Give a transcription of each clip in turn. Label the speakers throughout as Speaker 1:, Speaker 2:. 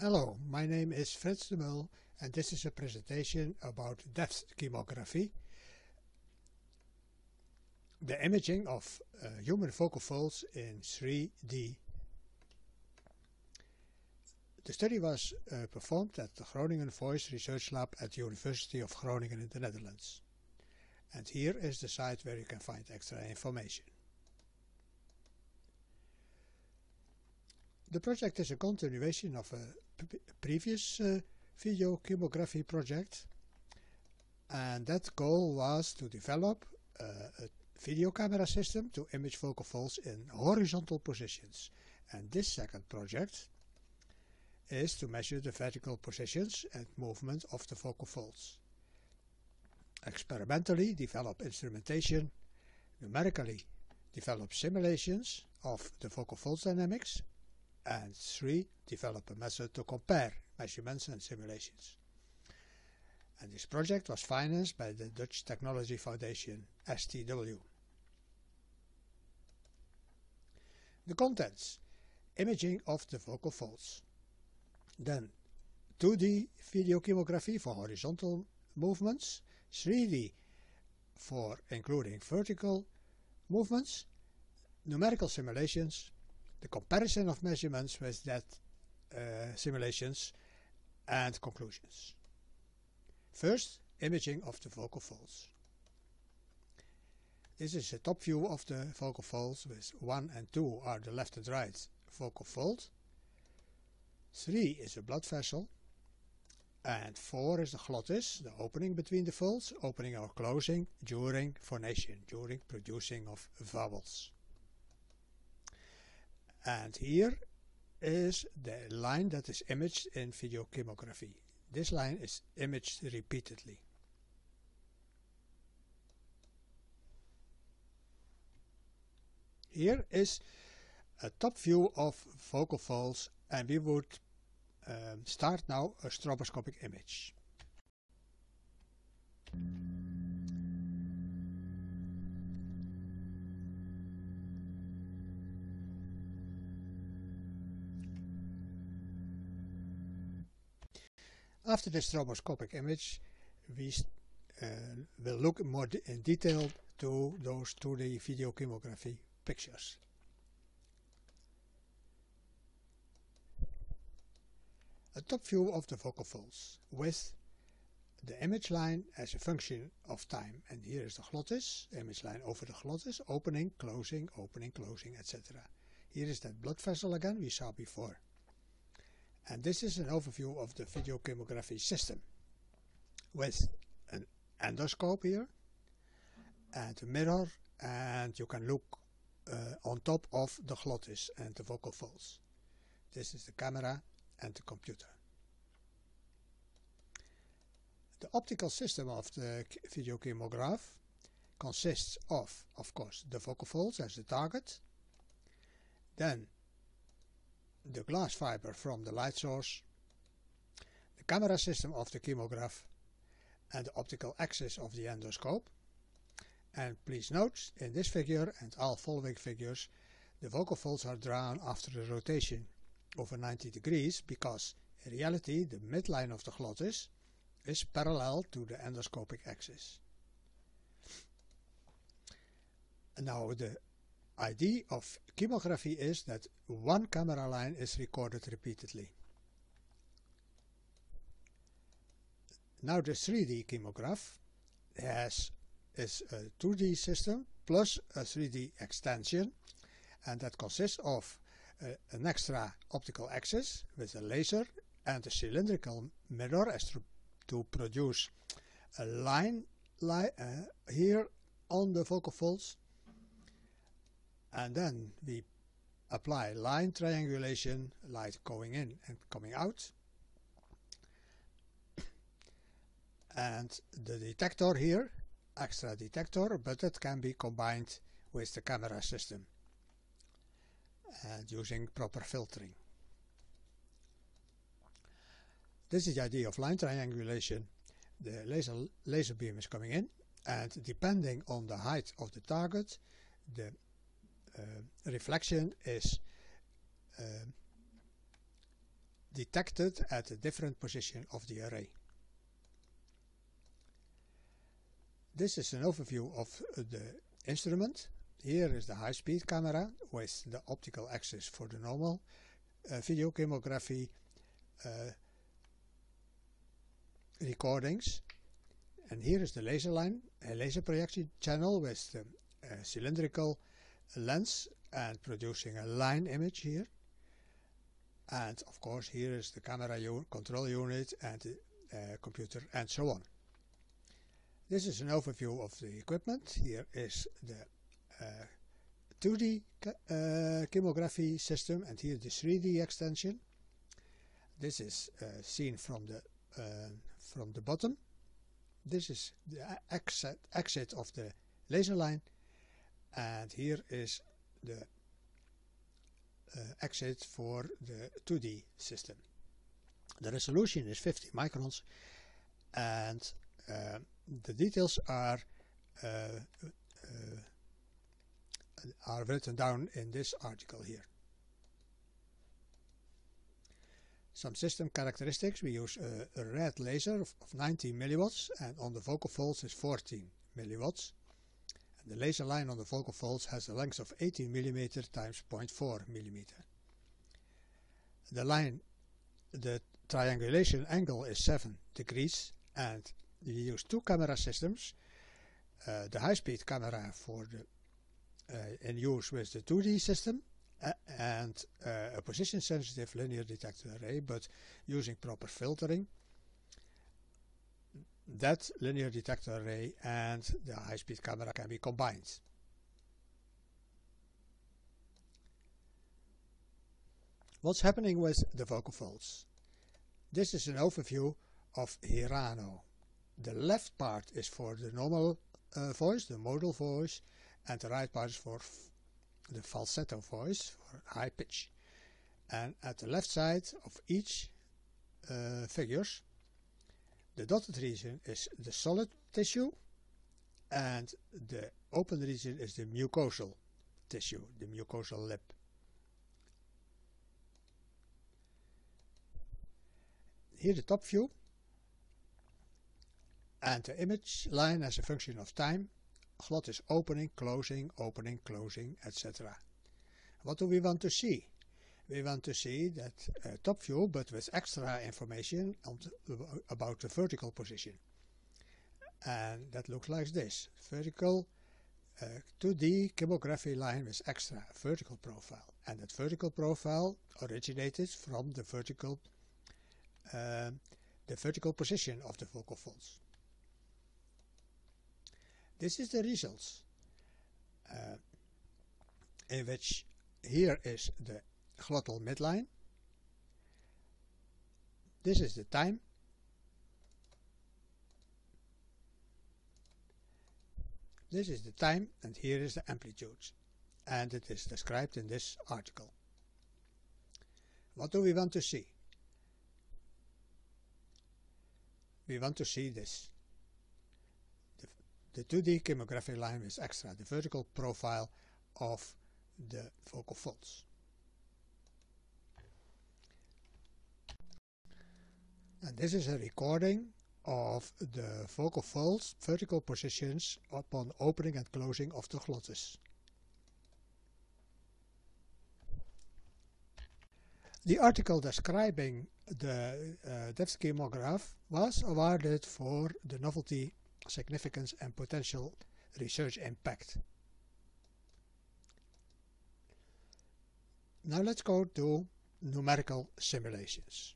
Speaker 1: Hello, my name is Frits de Mul and this is a presentation about depth chemography, the imaging of human focal folds in 3D. The study was performed at the Groningen Voice Research Lab at the University of Groningen in the Netherlands. And here is the site where you can find extra information. The project is a continuation of a previous video chemography project, and that goal was to develop a video camera system to image focal folds in horizontal positions. And this second project is to measure the vertical positions and movement of the focal folds. Experimentally develop instrumentation, numerically develop simulations of the focal folds dynamics, and 3. Develop a method to compare measurements and simulations. And this project was financed by the Dutch Technology Foundation, STW. The contents: imaging of the focal folds. Then 2D video chemography for horizontal movements, 3D for including vertical movements, numerical simulations, the comparison of measurements with that simulations, and conclusions. First, imaging of the focal folds. This is a top view of the focal folds, with 1 and 2 are the left and right focal fold, 3 is a blood vessel, and 4 is the glottis, the opening between the folds, opening or closing during phonation, during producing of vowels. And here is the line that is imaged in video chemography. This line is imaged repeatedly. Here is a top view of focal folds, and we would start now a stroboscopic image. After the stroboscopic image, we will look more in detail to those 2D video chemography pictures. A top view of the focal folds with the image line as a function of time. And here is the glottis, image line over the glottis, opening, closing, etc. Here is that blood vessel again we saw before. And this is an overview of the video chemography system with an endoscope here and a mirror, and you can look on top of the glottis and the focal folds. This is the camera and the computer. The optical system of the video chemograph consists of course, the focal folds as the target, then the glass fiber from the light source, the camera system of the chemograph, and the optical axis of the endoscope. And please note, in this figure and all following figures, the focal folds are drawn after the rotation over 90 degrees, because in reality the midline of the glottis is parallel to the endoscopic axis. And now the idea of chemography is that one camera line is recorded repeatedly. Now the 3D chemograph is a 2D system plus a 3D extension, and that consists of an extra optical axis with a laser and a cylindrical mirror as to produce a line here on the focal folds. And then we apply line triangulation, light going in and coming out. And the detector here, extra detector, but it can be combined with the camera system and using proper filtering. This is the idea of line triangulation. The laser beam is coming in, and depending on the height of the target, the reflection is detected at a different position of the array. This is an overview of the instrument. Here is the high-speed camera with the optical axis for the normal video chemography recordings. And here is the laser line, a laser projection channel with the cylindrical lens and producing a line image here. And of course here is the camera control unit and the computer and so on. This is an overview of the equipment. Here is the 2D chemography system and here the 3D extension. This is seen from the bottom. This is the exit of the laser line, and here is the exit for the 2D system. The resolution is 50 microns, and the details are written down in this article here. Some system characteristics: we use a red laser of 90 milliwatts, and on the focal folds is 14 milliwatts. And the laser line on the focal folds has a length of 18 millimeter times 0.4 millimeter. The triangulation angle is 7 degrees, and we use two camera systems. The high-speed camera for the in use with the 2D system, and a position-sensitive linear detector array, but using proper filtering, that linear detector array and the high-speed camera can be combined. What's happening with the focal folds? This is an overview of Hirano. The left part is for the normal voice, the modal voice, and the right part is for the falsetto voice, for high pitch. And at the left side of each figures, the dotted region is the solid tissue, and the open region is the mucosal tissue, the mucosal lip. Here the top view, and the image line as a function of time. Glot is opening, closing, etc. What do we want to see? We want to see that top view, but with extra information about the vertical position. And that looks like this. Vertical 2D chemography line with extra vertical profile. And that vertical profile originated from the vertical position of the focal folds. This is the results, in which here is the glottal midline. This is the time. This is the time, and here is the amplitude. And it is described in this article. What do we want to see? We want to see this. The 2D chemography line is extra, the vertical profile of the focal folds. And this is a recording of the focal folds vertical positions upon opening and closing of the glottis. The article describing the depth chemograph was awarded for the novelty, significance and potential research impact. Now let's go to numerical simulations.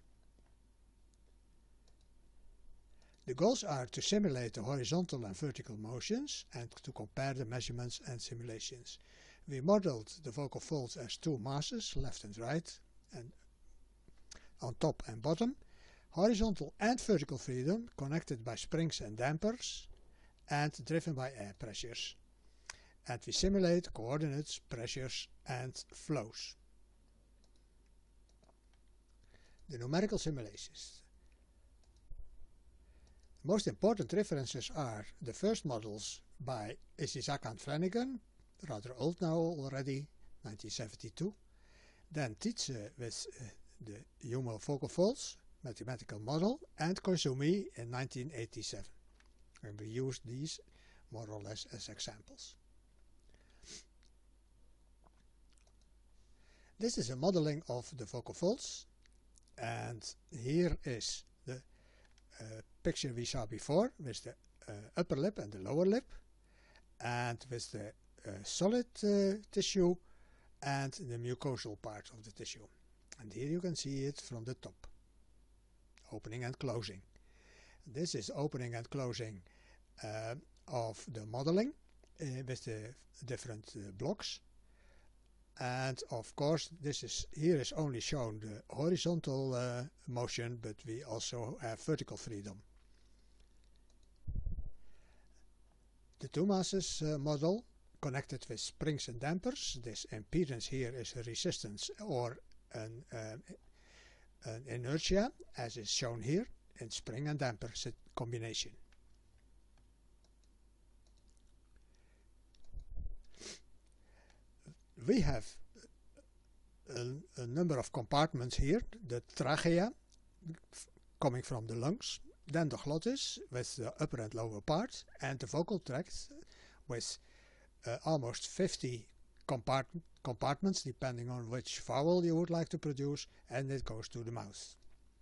Speaker 1: The goals are to simulate the horizontal and vertical motions and to compare the measurements and simulations. We modeled the focal folds as two masses, left and right, and on top and bottom, horizontal and vertical freedom connected by springs and dampers and driven by air pressures. And we simulate coordinates, pressures and flows. The numerical simulations. The most important references are the first models by Ishizaka and Flanagan, rather old now already, 1972. Then Tietze with the Humo focal folds mathematical model and Koizumi in 1987. And we used these more or less as examples. This is a modeling of the focal folds, and here is the picture we saw before with the upper lip and the lower lip, and with the solid tissue and the mucosal part of the tissue. And here you can see it from the top, opening and closing. This is opening and closing of the modeling with the different blocks. And of course, here is only shown the horizontal motion, but we also have vertical freedom. The two masses model connected with springs and dampers. This impedance here is a resistance or an inertia, as is shown here in spring and damper combination. We have a number of compartments here, the trachea coming from the lungs, then the glottis with the upper and lower part, and the vocal tract with almost 50 compartments depending on which vowel you would like to produce, and it goes to the mouth.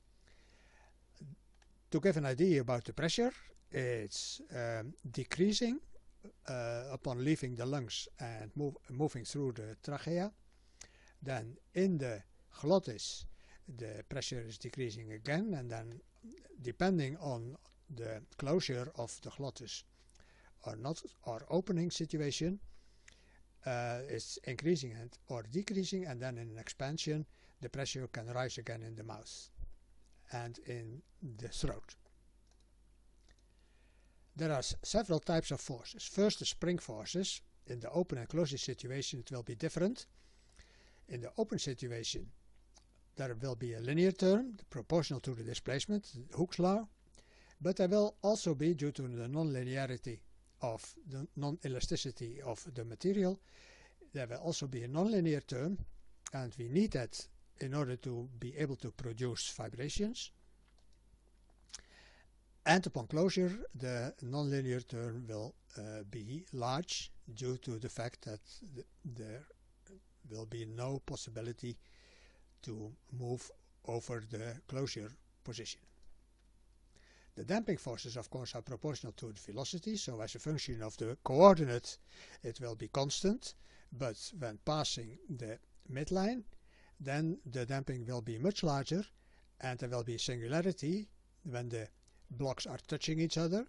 Speaker 1: To give an idea about the pressure, it's decreasing upon leaving the lungs and moving through the trachea. Then in the glottis the pressure is decreasing again, and then depending on the closure of the glottis or not, or opening situation, it's increasing or decreasing, and then in an expansion the pressure can rise again in the mouth and in the throat. There are several types of forces. First, the spring forces. In the open and closing situation it will be different. In the open situation there will be a linear term proportional to the displacement, Hooke's law, but there will also be, due to the non-linearity of the non-elasticity of the material, there will also be a non-linear term, and we need that in order to be able to produce vibrations. And upon closure the non-linear term will be large, due to the fact that there will be no possibility to move over the closure position. The damping forces, of course, are proportional to the velocity, so as a function of the coordinate it will be constant, but when passing the midline then the damping will be much larger, and there will be singularity when the blocks are touching each other,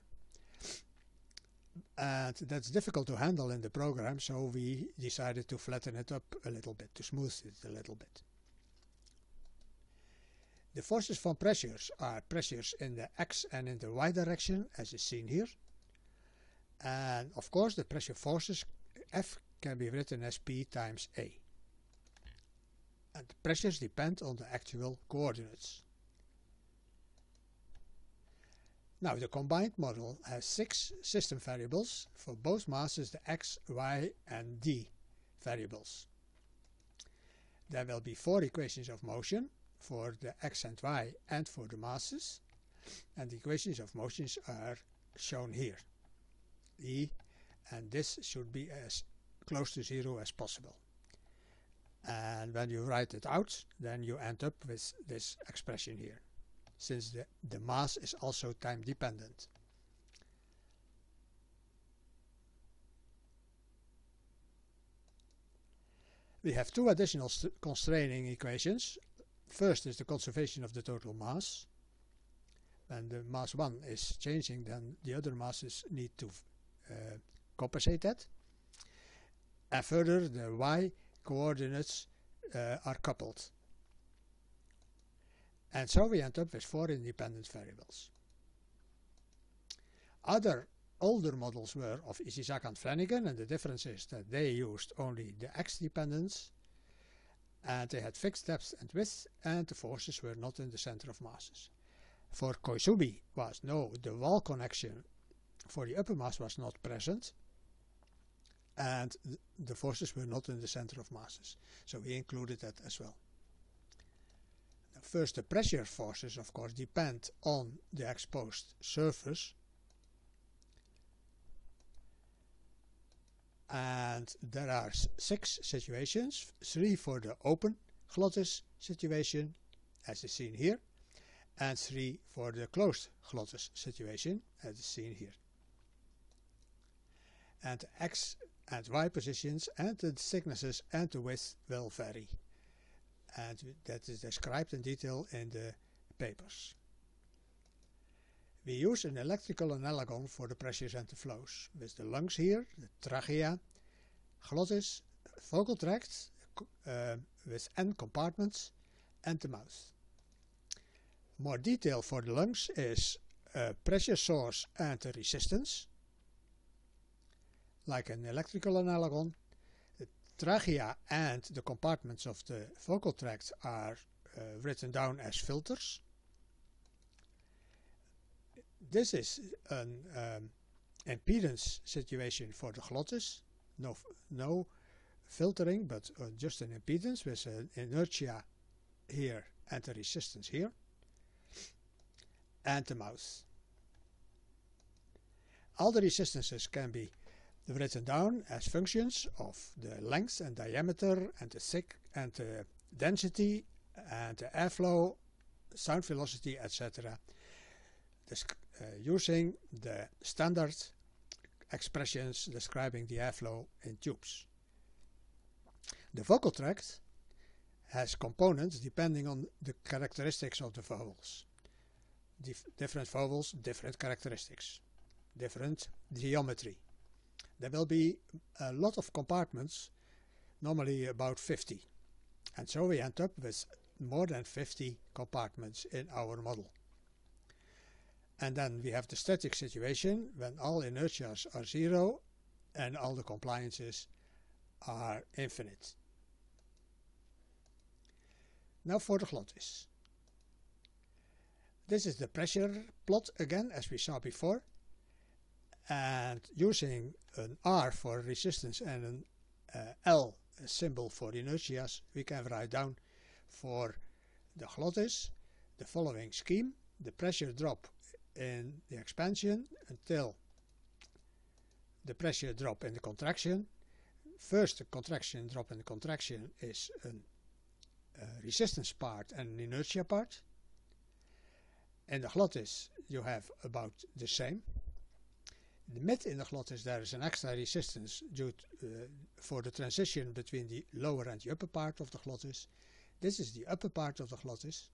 Speaker 1: and that's difficult to handle in the program, so we decided to flatten it up a little bit, to smooth it a little bit. The forces from pressures are pressures in the X and in the Y direction, as is seen here. And of course the pressure forces F can be written as P times A. And the pressures depend on the actual coordinates. Now the combined model has 6 system variables, for both masses the X, Y and D variables. There will be 4 equations of motion for the X and Y and for the masses, and the equations of motions are shown here. E, and this should be as close to 0 as possible. And when you write it out, then you end up with this expression here, since the mass is also time dependent. We have 2 additional constraining equations. First is the conservation of the total mass. When the mass 1 is changing, then the other masses need to compensate that. And further, the y coordinates are coupled. And so we end up with 4 independent variables. Other older models were of Ishizaka and Flanagan, and the difference is that they used only the x dependence, and they had fixed depth and width, and the forces were not in the center of masses. For Koizumi the wall connection for the upper mass was not present, and the forces were not in the center of masses, so we included that as well. first, the pressure forces, of course, depend on the exposed surface. And there are 6 situations, 3 for the open glottis situation, as is seen here, and 3 for the closed glottis situation, as is seen here. And the X and Y positions and the thicknesses and the width will vary. And that is described in detail in the papers. We use an electrical analogon for the pressures and the flows, with the lungs here, the trachea, glottis, vocal tract with N compartments, and the mouth. More detail for the lungs is pressure source and the resistance, like an electrical analogon. The trachea and the compartments of the vocal tract are written down as filters. This is an impedance situation for the glottis, no filtering, but just an impedance with an inertia here and a resistance here, and the mouth. All the resistances can be written down as functions of the length and diameter and the thick and the density and the airflow, sound velocity, etc. Using the standard expressions describing the airflow in tubes. The vocal tract has components depending on the characteristics of the vowels. Different vowels, different characteristics, different geometry. There will be a lot of compartments, normally about 50. And so we end up with more than 50 compartments in our model. And then we have the static situation when all inertias are 0 and all the compliances are infinite. Now for the glottis. This is the pressure plot again, as we saw before. And using an R for resistance and an L symbol for inertias, we can write down for the glottis the following scheme. The pressure drop in the expansion until the pressure drop in the contraction. First, the contraction drop in the contraction is a resistance part and an inertia part. In the glottis you have about the same. In the mid in the glottis there is an extra resistance due to, for the transition between the lower and the upper part of the glottis. This is the upper part of the glottis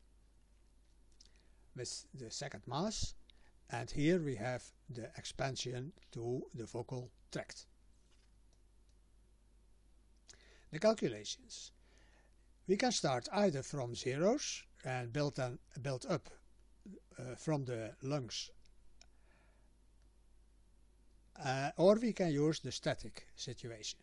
Speaker 1: with the second mass, and here we have the expansion to the vocal tract. The calculations. We can start either from zeros and build up from the lungs, or we can use the static situation.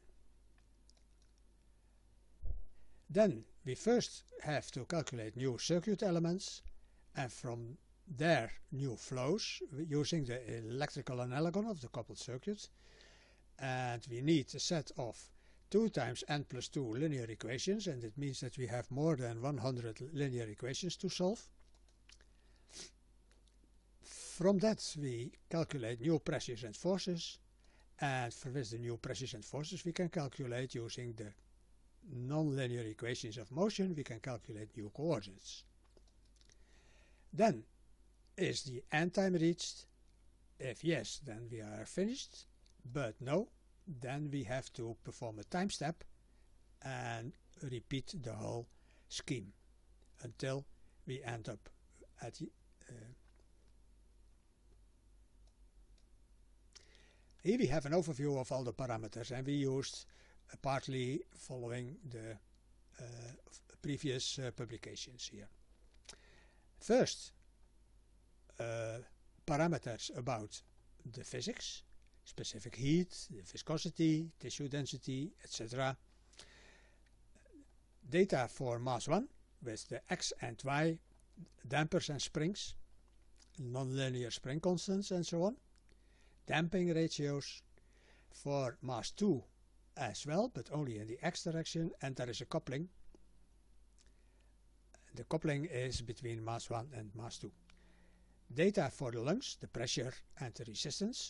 Speaker 1: Then we first have to calculate new circuit elements, and from there new flows using the electrical analogon of the coupled circuit. And we need a set of 2 times n plus 2 linear equations, and it means that we have more than 100 linear equations to solve. From that we calculate new pressures and forces, and with the new pressures and forces we can calculate, using the non-linear equations of motion, we can calculate new coordinates. Then, is the end time reached? If yes, then we are finished, but no, then we have to perform a time step and repeat the whole scheme until we end up at the here we have an overview of all the parameters, and we used partly following the previous publications here. First, parameters about the physics, specific heat, the viscosity, tissue density, etc. Data for mass 1 with the X and Y dampers and springs, nonlinear spring constants and so on. Damping ratios for mass 2 as well, but only in the X direction, and there is a coupling. the coupling is between mass 1 and mass 2. Data for the lungs, the pressure and the resistance.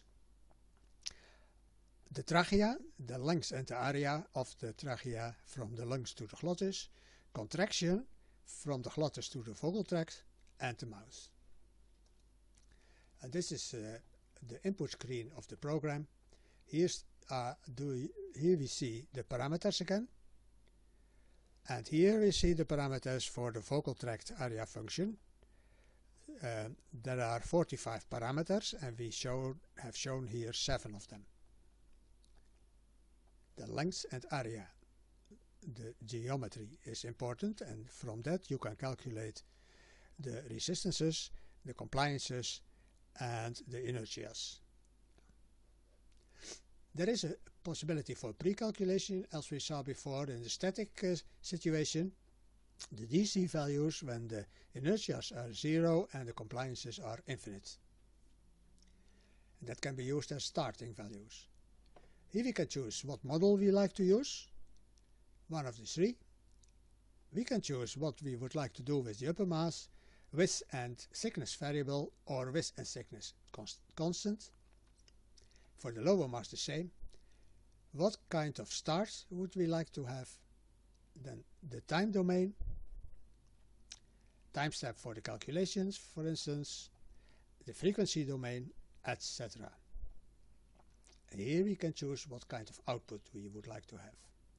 Speaker 1: The trachea, the length and the area of the trachea from the lungs to the glottis. Contraction from the glottis to the vocal tract and the mouth. And this is the input screen of the program. Here we see the parameters again. And here we see the parameters for the vocal tract area function. There are 45 parameters and we have shown here 7 of them. The length and area, the geometry is important, and from that you can calculate the resistances, the compliances and the inertias. There is a possibility for pre-calculation, as we saw before in the static situation. The DC values when the inertias are 0 and the compliances are infinite. And that can be used as starting values. Here we can choose what model we like to use, one of the 3. We can choose what we would like to do with the upper mass, width and thickness variable or width and thickness constant. For the lower mass the same. What kind of start would we like to have? Then the time domain, time step for the calculations, for instance, the frequency domain, etc. Here we can choose what kind of output we would like to have.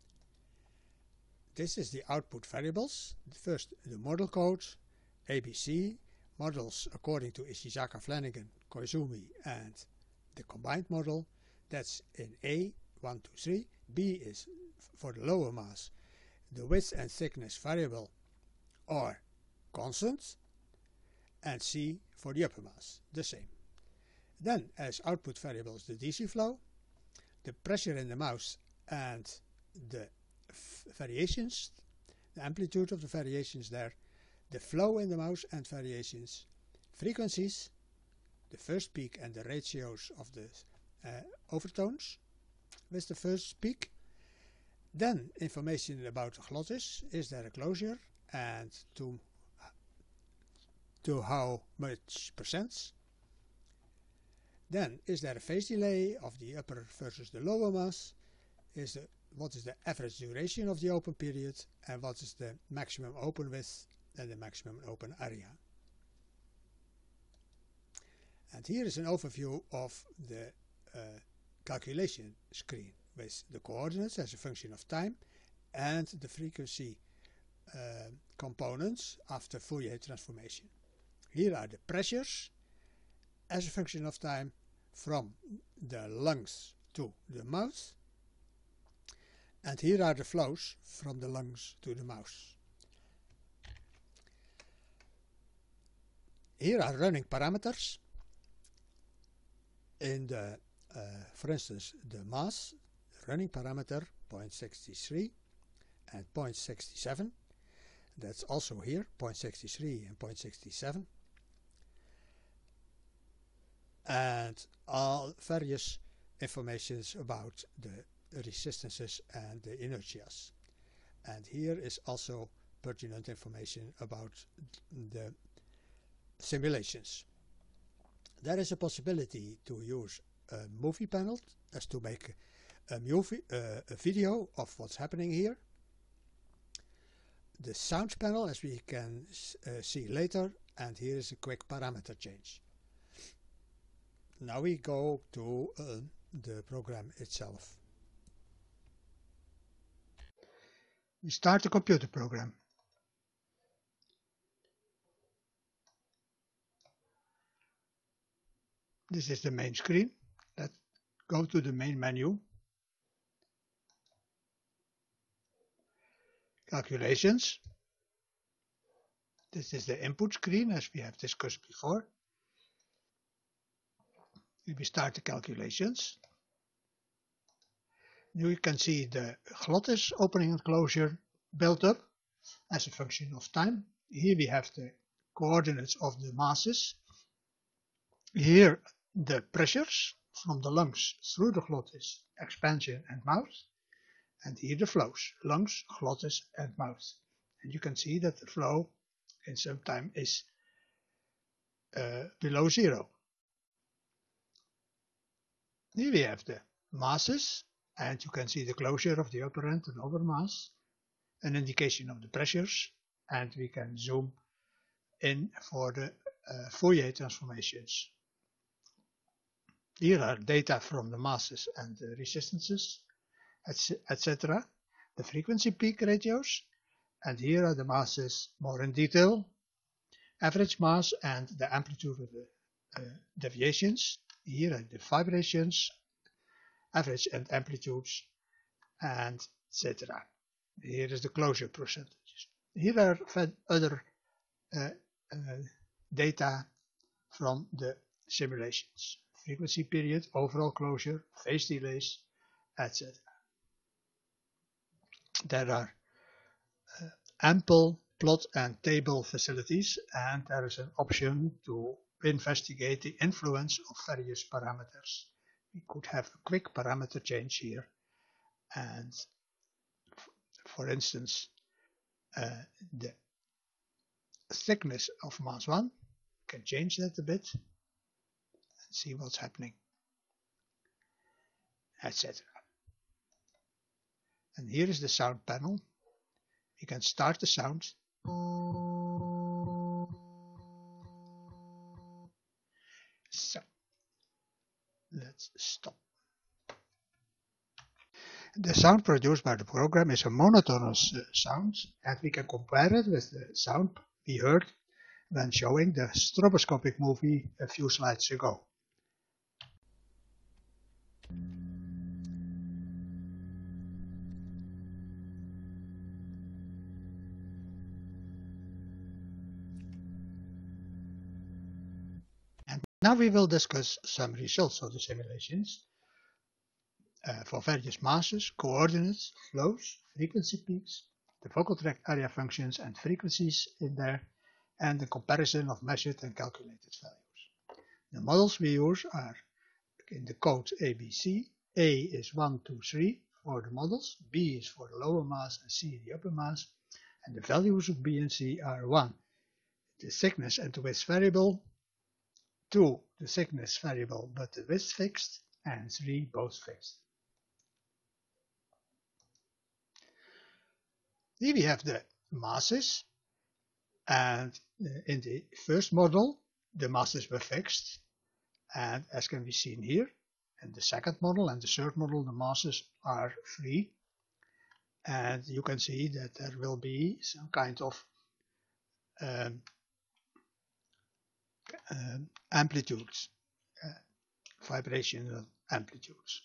Speaker 1: This is the output variables. First, the model codes, ABC, models according to Ishizaka, Flanagan, Koizumi, and the combined model. That's in A, 1, 2, 3. B is for the lower mass, the width and thickness variable or constant, and C for the upper mass, the same. Then as output variables the DC flow, the pressure in the mouth and the variations, the amplitude of the variations there, the flow in the mouth and variations, frequencies, the first peak and the ratios of the overtones with the first peak. Then information about the glottis, is there a closure and to how much percent. Then is there a phase delay of the upper versus the lower mass, what is the average duration of the open period and what is the maximum open width and the maximum open area. And here is an overview of the calculation screen with the coordinates as a function of time and the frequency components after Fourier transformation. Here are the pressures as a function of time from the lungs to the mouth, and here are the flows from the lungs to the mouth. Here are running parameters in the, for instance, the mass, running parameter 0.63 and 0.67. That's also here, 0.63 and 0.67. And all various informations about the resistances and the inertias. And here is also pertinent information about the simulations. There is a possibility to use a movie panel as to make a video of what's happening here. The sound panel, as we can see later, and here is a quick parameter change. Now we go to the program itself. We start the computer program. This is the main screen. Let's go to the main menu. Calculations. This is the input screen as we have discussed before. We start the calculations. Now you can see the glottis opening and closure built up as a function of time. Here we have the coordinates of the masses. Here the pressures from the lungs through the glottis, expansion and mouth. And here the flows, lungs, glottis and mouth. And you can see that the flow in some time is below 0. Here we have the masses, and you can see the closure of the upper and lower mass, an indication of the pressures, and we can zoom in for the Fourier transformations. Here are data from the masses and the resistances, etc. The frequency peak ratios, and here are the masses more in detail, average mass and the amplitude of the deviations. Here are the vibrations, average and amplitudes, and etc. Here is the closure percentages. Here are other data from the simulations. Frequency period, overall closure, phase delays, etc. There are ample plot and table facilities, and there is an option to investigate the influence of various parameters. We could have a quick parameter change here, and for instance, the thickness of mass 1, can change that a bit and see what's happening, etc. And here is the sound panel. You can start the sound. So let's stop. The sound produced by the program is a monotonous sound, and we can compare it with the sound we heard when showing the stroboscopic movie a few slides ago. And now we will discuss some results of the simulations for various masses, coordinates, flows, frequency peaks, the focal tract area functions and frequencies in there, and the comparison of measured and calculated values. The models we use are in the code ABC. A is 1, 2, 3 for the models, B is for the lower mass, and C the upper mass, and the values of B and C are 1, the thickness and the width variable, 2, the thickness variable but the width fixed, and 3, both fixed. Here we have the masses, and in the first model the masses were fixed, and as can be seen here, in the second model and the third model the masses are free, and you can see that there will be some kind of amplitudes, vibrational amplitudes.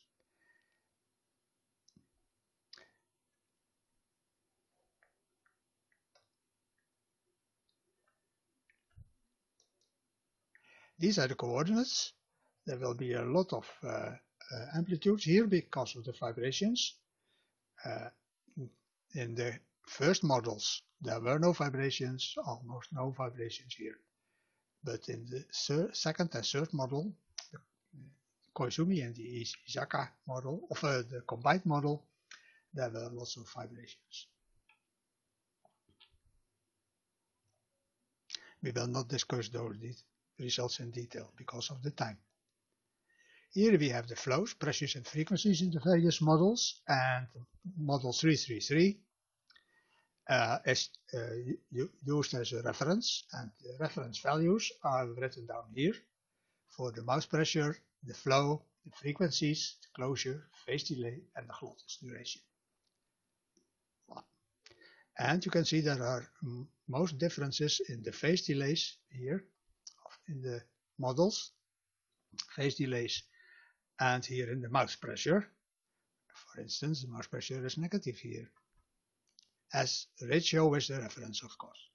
Speaker 1: These are the coordinates. There will be a lot of amplitudes here because of the vibrations. In the first models there were no vibrations, almost no vibrations here. But in the second and third model, the Koizumi and the Isaka model, of the combined model, there were lots of vibrations. We will not discuss those results in detail because of the time. Here we have the flows, pressures and frequencies in the various models, and model 333 is used as a reference, and the reference values are written down here for the mouse pressure, the flow, the frequencies, the closure, phase delay, and the glottis duration. And you can see there are most differences in the phase delays here in the models, phase delays, and here in the mouse pressure. For instance, the mouse pressure is negative here, as the ratio is the reference, of course.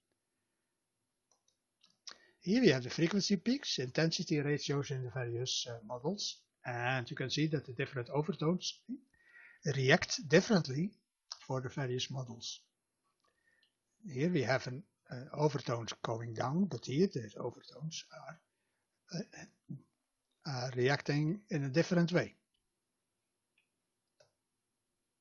Speaker 1: Here we have the frequency peaks, intensity ratios in the various models, and you can see that the different overtones react differently for the various models. Here we have an overtones going down, but here the overtones are reacting in a different way.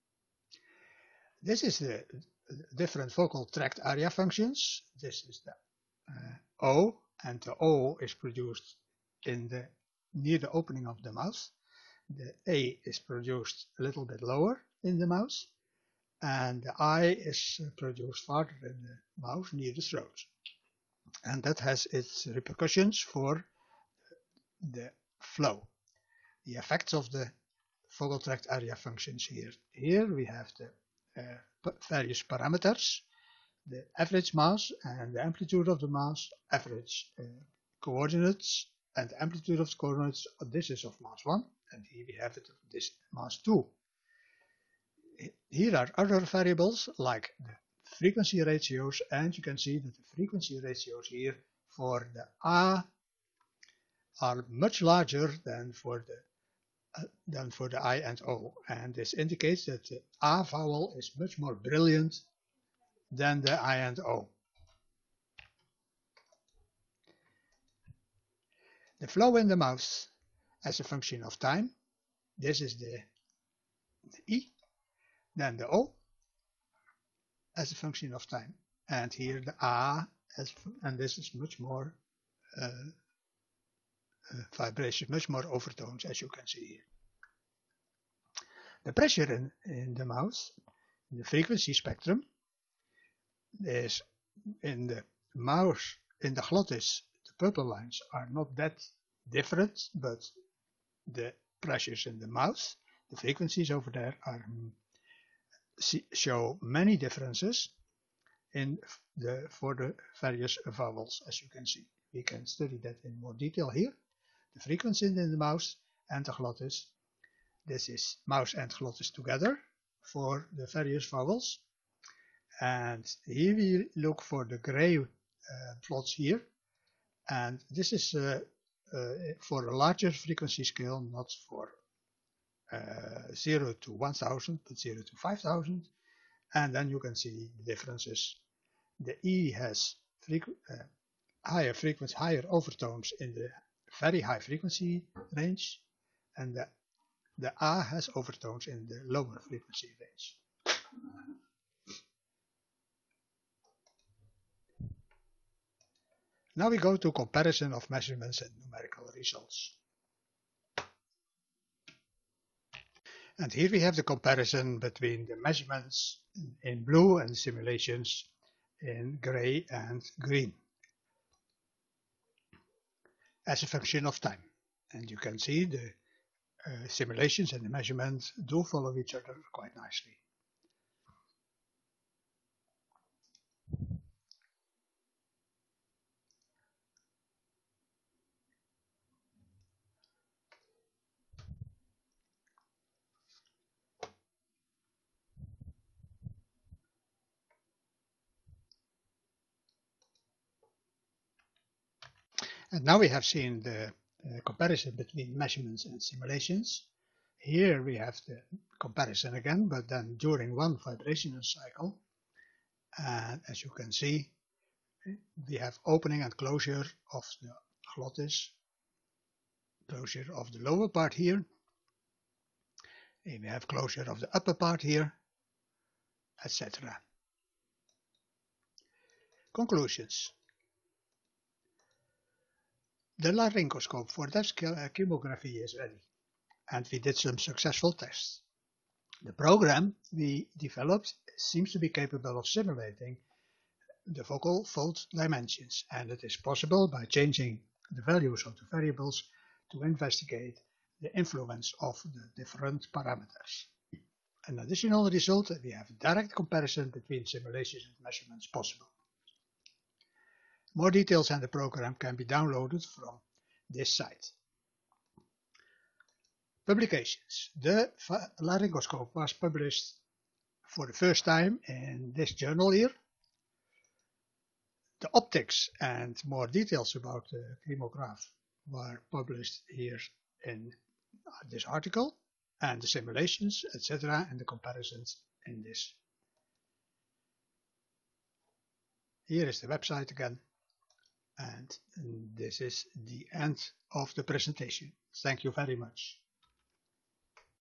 Speaker 1: This is the different focal tract area functions. This is the O, and the O is produced near the opening of the mouth. The A is produced a little bit lower in the mouth, and the I is produced farther in the mouth near the throat. And that has its repercussions for the flow, the effects of the vocal tract area functions here. Here we have the various parameters, the average mass and the amplitude of the mass, average coordinates, and the amplitude of the coordinates. This is of mass 1, and here we have it of this mass 2. Here are other variables like the frequency ratios, and you can see that the frequency ratios here for the A are much larger than for the I and O, and this indicates that the A vowel is much more brilliant than the I and O. The flow in the mouth as a function of time, this is the E, then the O as a function of time, and here the A, and this is much more vibration, much more overtones, as you can see here. The pressure in the mouth, the frequency spectrum, is in the mouth, in the glottis, the purple lines are not that different, but the pressures in the mouth, the frequencies over there show many differences for the various vowels, as you can see. We can study that in more detail here. The frequency in the mouth and the glottis. This is mouth and glottis together for the various vowels. And here we look for the gray plots here. And this is for a larger frequency scale, not for 0 to 1000, but 0 to 5000. And then you can see the differences. The E has higher overtones in the very high frequency range, and the A has overtones in the lower frequency range. Now we go to comparison of measurements and numerical results. And here we have the comparison between the measurements in blue and the simulations in gray and green as a function of time. And you can see the simulations and the measurements do follow each other quite nicely. And now we have seen the comparison between measurements and simulations. Here we have the comparison again, but then during one vibrational cycle. And as you can see, we have opening and closure of the glottis, closure of the lower part here. And we have closure of the upper part here, etc. Conclusions. The laryngoscope for depth chemography is ready, and we did some successful tests. The program we developed seems to be capable of simulating the vocal fold dimensions, and it is possible by changing the values of the variables to investigate the influence of the different parameters. An additional result, we have a direct comparison between simulations and measurements possible. More details on the program can be downloaded from this site. Publications. The laryngoscope was published for the first time in this journal here. The optics and more details about the chromograph were published here in this article, and the simulations, etc., and the comparisons in this. Here is the website again. And this is the end of the presentation. Thank you very much.